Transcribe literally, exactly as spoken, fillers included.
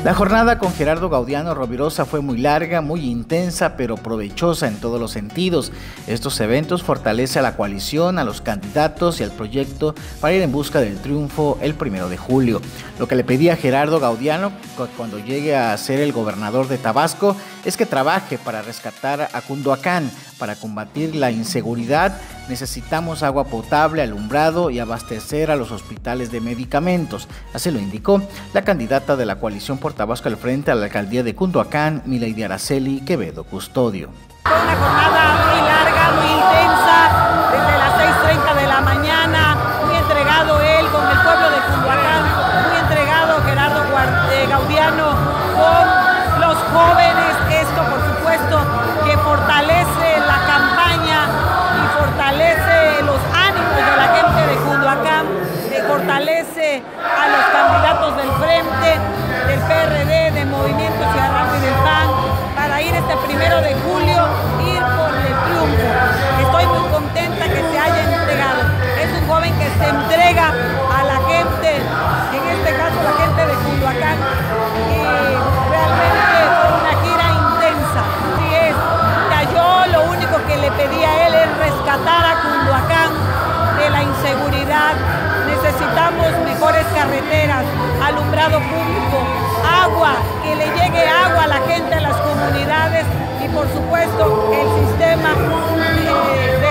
La jornada con Gerardo Gaudiano Rovirosa fue muy larga, muy intensa, pero provechosa en todos los sentidos. Estos eventos fortalecen a la coalición, a los candidatos y al proyecto para ir en busca del triunfo el primero de julio. Lo que le pedí a Gerardo Gaudiano cuando llegue a ser el gobernador de Tabasco es que trabaje para rescatar a Cunduacán. Para combatir la inseguridad necesitamos agua potable, alumbrado y abastecer a los hospitales de medicamentos. Así lo indicó la candidata de la coalición por Tabasco al frente a la alcaldía de Cunduacán, Mileidy Araceli Quevedo Custodio. Fue una jornada muy larga, muy intensa, desde las seis treinta de la mañana, muy entregado él con el pueblo de Cunduacán, muy entregado Gerardo Gaudiano con los jóvenes. Esto, por supuesto, que fortalece la campaña y fortalece los ánimos de la gente de Cunduacán, que fortalece a los candidatos del Frente, del P R D, de Movimiento Ciudadano y del P A N, para ir este primero de julio, ir por el triunfo. Estoy muy contenta que se haya entregado. Es un joven que se entrega a la gente, en este caso la gente de Cunduacán, y realmente fue una gira intensa. Así es, ya yo lo único que le pedí a él es rescatar a Cunduacán de la inseguridad. Necesitamos mejores carreteras, alumbrado público, agua, que le llegue agua a la gente, a las comunidades y por supuesto el sistema eh,